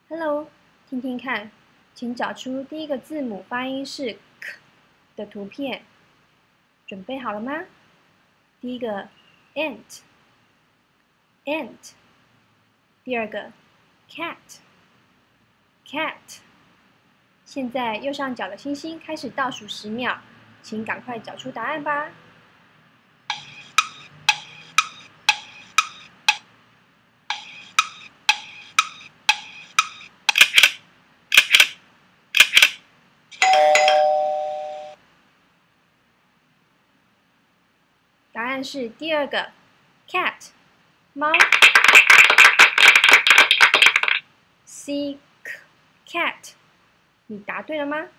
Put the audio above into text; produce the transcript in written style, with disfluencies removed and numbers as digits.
Hello，听听看，请找出第一个字母发音是 k 的图片。准备好了吗？第一个 ant，ant。第二个 cat，cat。现在右上角的星星开始倒数10秒，请赶快找出答案吧。答案是第二个 cat， 猫。C cat， 你答对了吗？